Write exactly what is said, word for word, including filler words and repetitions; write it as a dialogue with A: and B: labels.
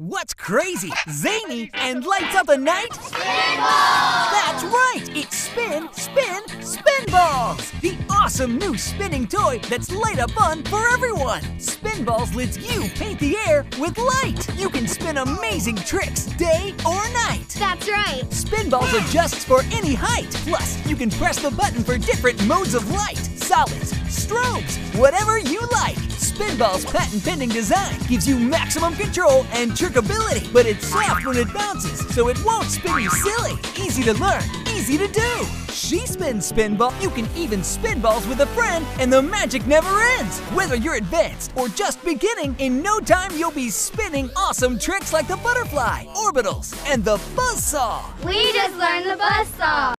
A: What's crazy, zany, and lights up a night?
B: Spinballs!
A: That's right! It's Spin, Spin, Spinballs! The awesome new spinning toy that's light up fun for everyone! Spinballs lets you paint the air with light! You can spin amazing tricks day or night!
B: That's right!
A: Spinballs adjusts for any height! Plus, you can press the button for different modes of light, solids, strobes, whatever you like! Spinball's patent-pending design gives you maximum control and trickability, but it's soft when it bounces, so it won't spin you silly. Easy to learn, easy to do. She spins Spinball. You can even spin balls with a friend, and the magic never ends. Whether you're advanced or just beginning, in no time you'll be spinning awesome tricks like the butterfly, orbitals, and the buzzsaw.
B: We just learned the buzzsaw!